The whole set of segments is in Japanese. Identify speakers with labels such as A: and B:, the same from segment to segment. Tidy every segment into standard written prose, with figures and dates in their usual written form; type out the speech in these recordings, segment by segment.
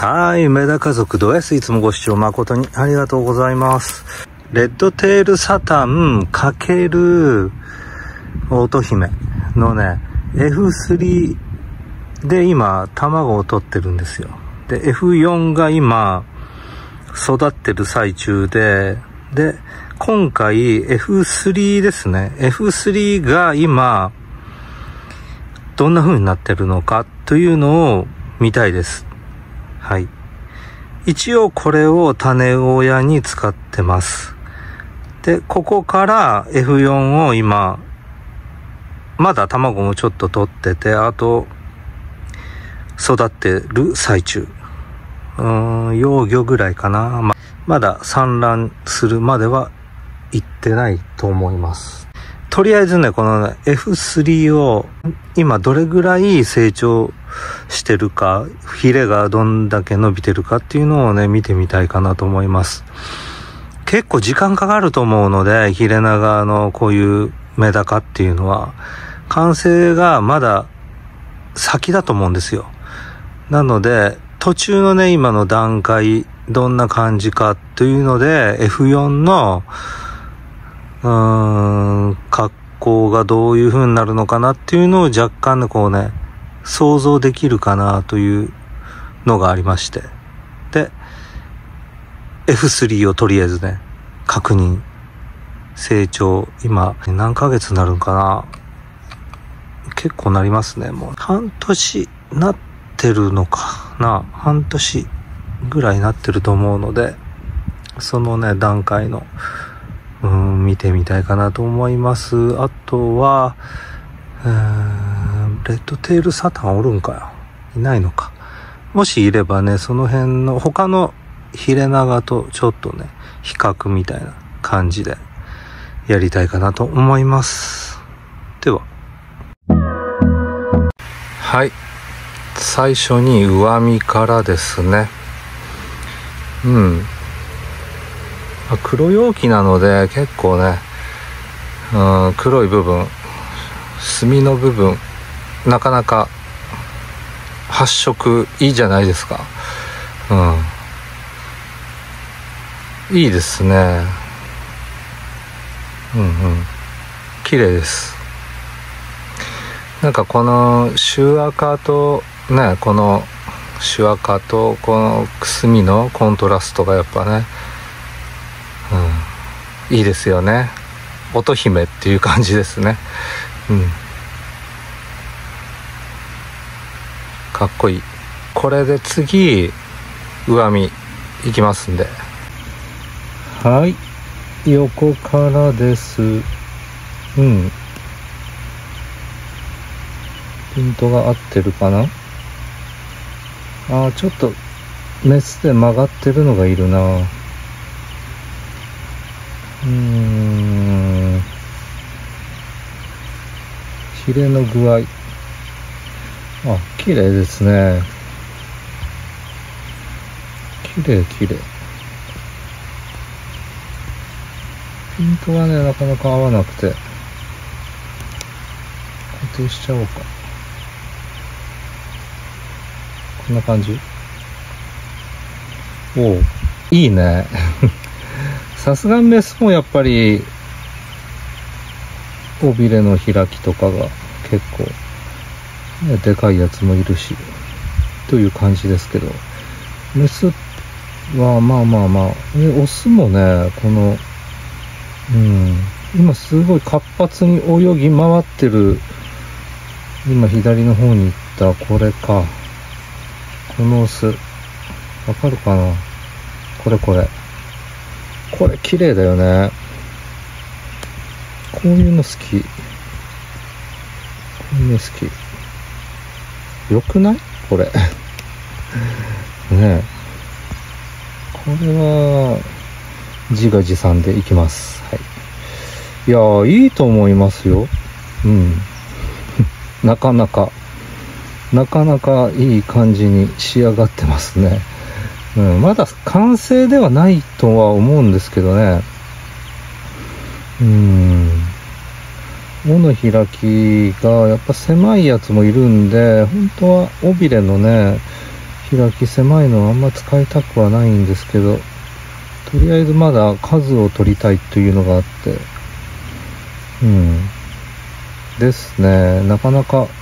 A: はい、メダ家族ド S、いつもご視聴誠にありがとうございます。レッドテールサタン×乙姫のね、F3 で今卵を取ってるんですよ。で、F4 が今育ってる最中で、今回 F3 ですね。F3 が今どんな風になってるのかというのを見たいです。はい。一応これを種親に使ってます。で、ここから F4 を今、まだ卵もちょっと取ってて、あと、育ってる最中。幼魚ぐらいかな。まだ産卵するまでは行ってないと思います。とりあえずね、この、ね、F3 を今どれぐらい成長してるか、ヒレがどんだけ伸びてるかっていうのをね、見てみたいかなと思います。結構時間かかると思うので、ヒレナガのこういうメダカっていうのは、完成がまだ先だと思うんですよ。なので、途中のね、今の段階、どんな感じかというので、F4 の、格好がどういう風になるのかなっていうのを若干ね、こうね、想像できるかなというのがありまして。で、F3 をとりあえずね、確認。成長、今、何ヶ月になるのかな？結構なりますね、もう。半年なってるのかな？半年ぐらいなってると思うので、そのね、段階の、見てみたいかなと思います。あとは、レッドテールサタンおるんかよ。いないのか。もしいればね、その辺の他のヒレナガとちょっとね、比較みたいな感じでやりたいかなと思います。では。はい。最初に上身からですね。黒容器なので結構ね、黒い部分、墨の部分、なかなか発色いいじゃないですか。いいですね。綺麗です。なんかこの朱赤とね、この朱赤とこのくすみのコントラストがやっぱね、いいですよね。乙姫っていう感じですね。かっこいい。これで次上身いきますんで。はい、横からです。ピントが合ってるかな。ちょっとメスで曲がってるのがいるな。ヒレの具合、綺麗ですね。綺麗。ピントがね、なかなか合わなくて固定しちゃおうか。こんな感じ。いいね。さすがメスもやっぱり尾びれの開きとかが結構、ね、でかいやつもいるしという感じですけど、メスはでオスもね、この今すごい活発に泳ぎ回ってる、今左の方に行ったこれか、このオスわかるかな。これ綺麗だよね。こういうの好き。よくない？これ。ねえ。これは、自画自賛でいきます。はい。いやー、いいと思いますよ。なかなかいい感じに仕上がってますね。まだ完成ではないとは思うんですけどね。尾の開きがやっぱ狭いやつもいるんで、本当は尾びれのね、 開き狭いのはあんま使いたくはないんですけど、とりあえずまだ数を取りたいというのがあって、ですね。なかなか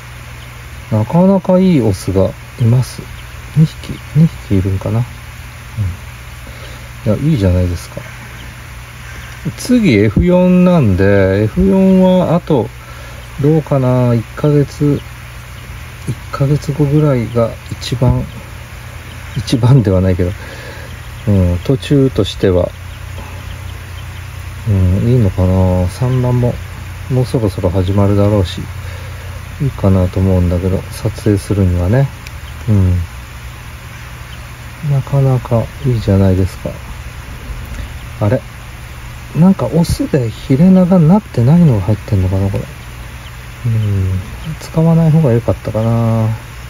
A: いいオスがいます。2匹いるんかな。いや、いいじゃないですか。次 F4 なんで、F4 はあと、どうかな、1ヶ月後ぐらいが一番ではないけど、途中としては、いいのかな。産卵ももうそろそろ始まるだろうし、いいかなと思うんだけど、撮影するにはね。なかなかいいじゃないですか。あれ、なんかオスでヒレナガになってないのが入ってんのかな、これ。使わない方が良かったかな。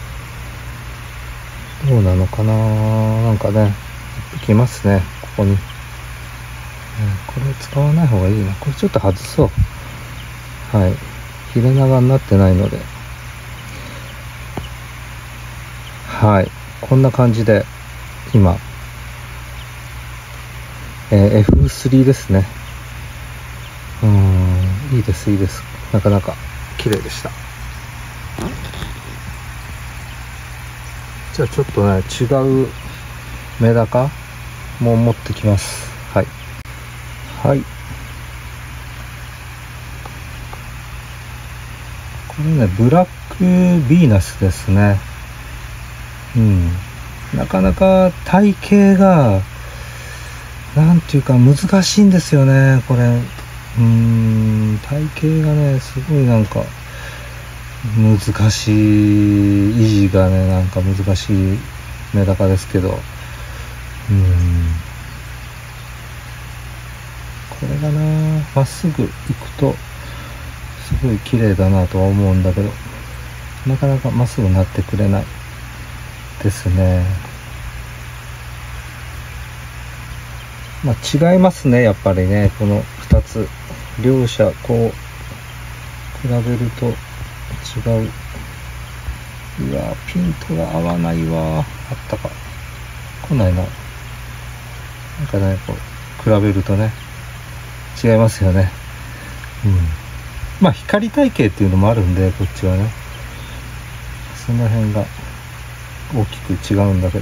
A: どうなのかな。なんかね、一匹いますね、ここに。これ使わない方がいいな。これちょっと外そう。はい。ヒレナガになってないので。はい。こんな感じで、今、F3 ですね。いいです。なかなか綺麗でした。じゃあちょっとね、違うメダカも持ってきます。はい。これね、ブラックヴィーナスですね。なかなか体型が、なんていうか難しいんですよね、これ。体型がね、すごいなんか、難しい、維持がね、なんか難しいメダカですけど、これがな、まっすぐ行くと、すごい綺麗だなとは思うんだけど、なかなかまっすぐなってくれないですね。まあ違いますね、やっぱりね、この2つ。両者、こう、比べると違う。うわ、ピントが合わないわ。あったか。来ないな。なんかね、こう、比べるとね、違いますよね。まあ光体型っていうのもあるんで、こっちはね。その辺が大きく違うんだけど。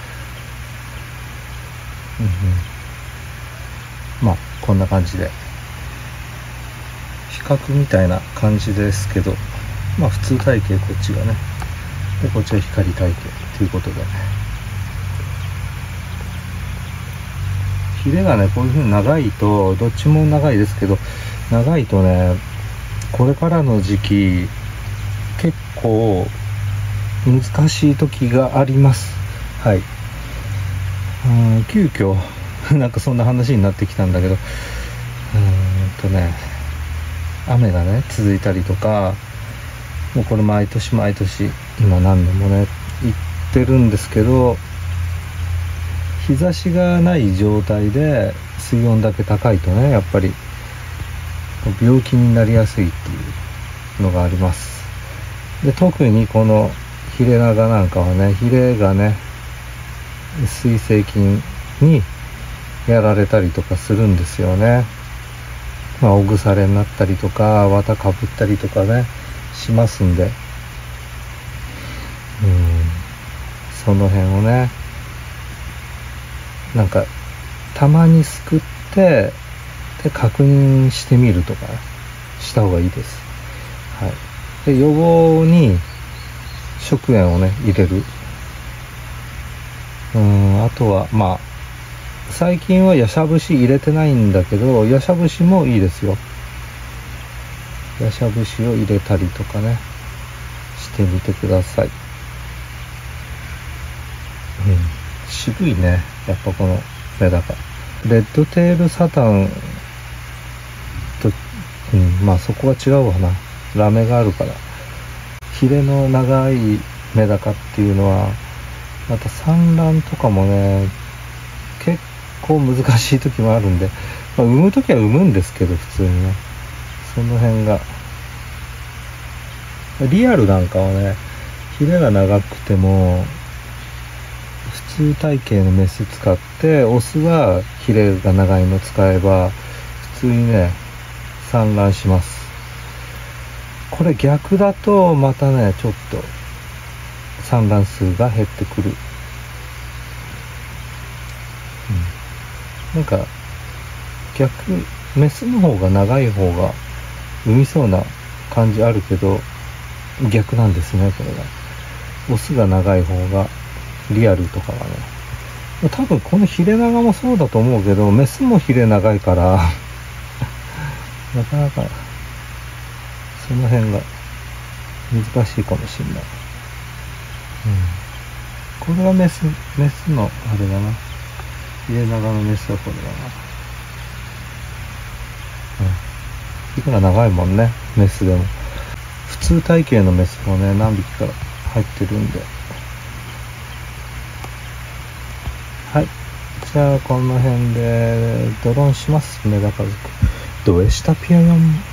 A: まあこんな感じで比較みたいな感じですけど、まあ普通体型こっちがね、でこっちは光体型ということで、ヒレがねこういう風に長いと、どっちも長いですけど、長いとね、これからの時期結構難しい時があります。はい。急遽なんかそんな話になってきたんだけど、雨がね続いたりとか、もうこれ毎年今何年もね言ってるんですけど、日差しがない状態で水温だけ高いとね、やっぱり病気になりやすいっていうのがあります。で、特にこのヒレナガなんかはね、ヒレがね水性菌にやられたりとかするんですよね。まあお腐れになったりとか、綿かぶったりとかねしますんで、その辺をね、なんかたまにすくってで確認してみるとかした方がいいです。はい。で、予防に食塩をね入れる。あとはまあ最近はヤシャブシ入れてないんだけど、ヤシャブシもいいですよ。ヤシャブシを入れたりとかねしてみてください。渋いね、やっぱこのメダカ。レッドテールサタンと、まあそこは違うわな。ラメがあるから。ヒレの長いメダカっていうのは、また産卵とかもね結構難しい時もあるんで、まあ、産む時は産むんですけど、普通にね、その辺がリアルなんかはね、ヒレが長くても普通体型のメス使って、オスはヒレが長いの使えば普通にね産卵します。これ逆だとまたねちょっと産卵数が減ってくる。なんか逆、メスの方が長い方が産みそうな感じあるけど、逆なんですね、これが。オスが長い方がリアルとかはね。多分このヒレ長もそうだと思うけど、メスもヒレ長いからなかなかその辺が難しいかもしれない。これはメスのあれだな。ヒレ長のメスはこれだな。いくら長いもんね、メスでも。普通体型のメスもね、何匹か入ってるんで。はい。じゃあ、この辺でドローンします。メダカ族。どうしたピアヨン。